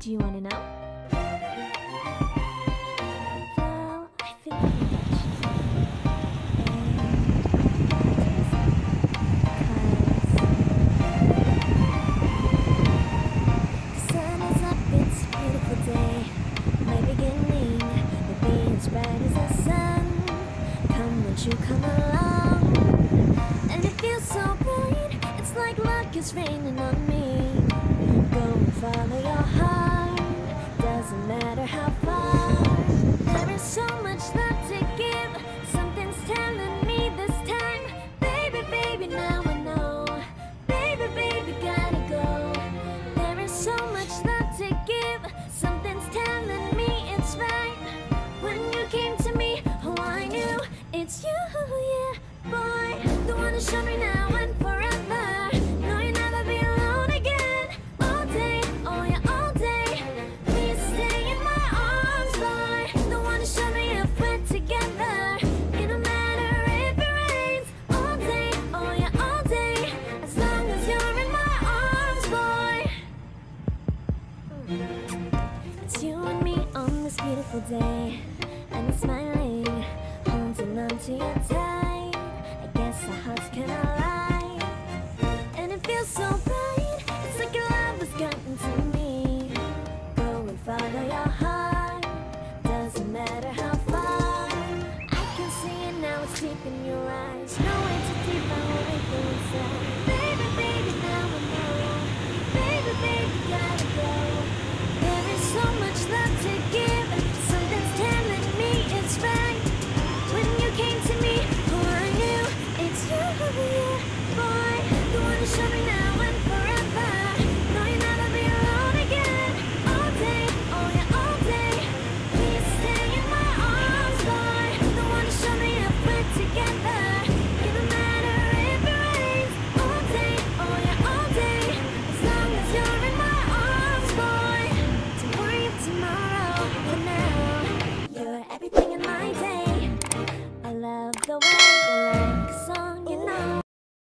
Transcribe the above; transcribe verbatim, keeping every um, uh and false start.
Do you want to know? Well, I've been thinking that the sun is up, it's a beautiful day. My beginning will be as bright as the sun. Come, won't you come along? And it feels so bright, it's like luck is raining on me. Go and follow your heart, doesn't matter how far. There is so much that